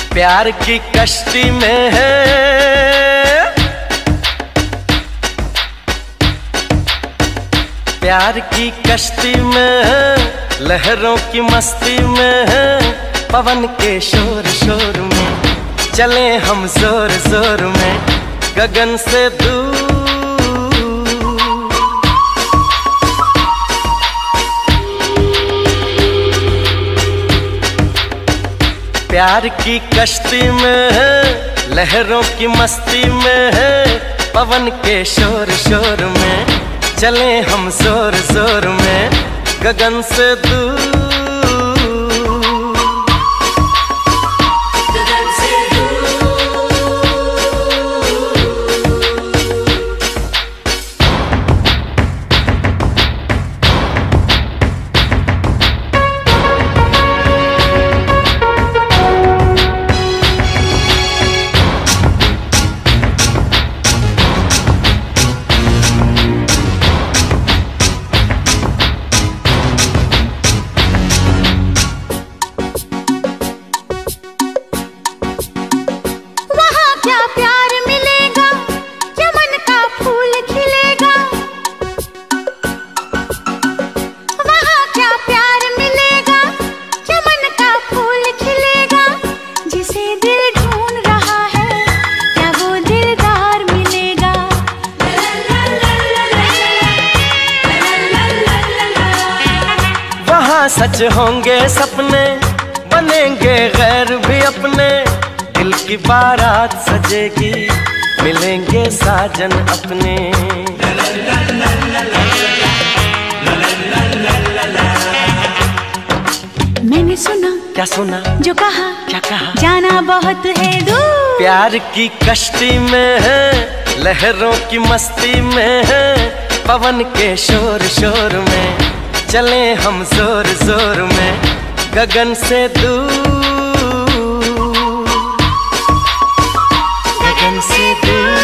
प्यार की कश्ती में है, प्यार की कश्ती में है, लहरों की मस्ती में है, पवन के शोर शोर में चले हम जोर जोर में गगन से दूर। प्यार की कश्ती में है, लहरों की मस्ती में है, पवन के शोर शोर में चले हम जोर जोर में गगन से दूर। सच होंगे सपने, बनेंगे गैर भी अपने, दिल की बारात सजेगी, मिलेंगे साजन अपने। मैंने सुना, क्या सुना, जो कहा, क्या कहा, जाना बहुत है दूर। प्यार की कश्ती में है, लहरों की मस्ती में है, पवन के शोर शोर में चले हम जोर जोर में गगन से दूर, गगन से दूर।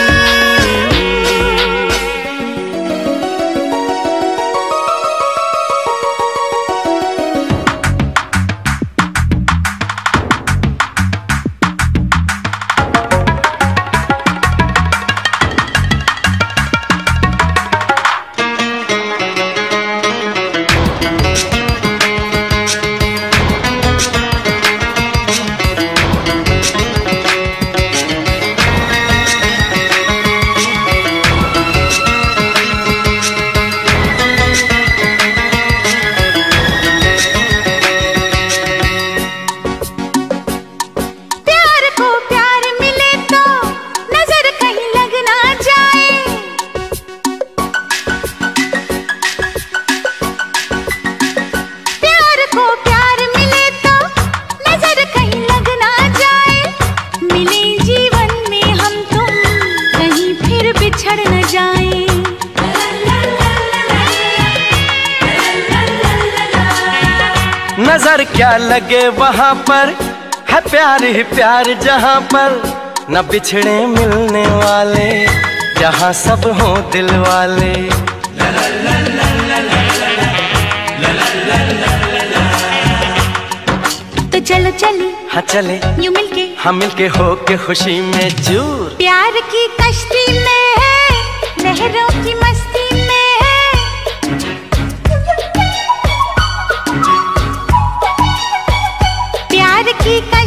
नजर क्या लगे वहाँ पर है प्यार ही प्यार, जहाँ पर न बिछड़े मिलने वाले, जहाँ सब हों दिल वाले। तो चलो चले, हाँ चले, यूं मिलके, हम मिलके हो के खुशी में चूर। प्यार की कश्ती में है, लहरों की मस्ती में है, प्यार की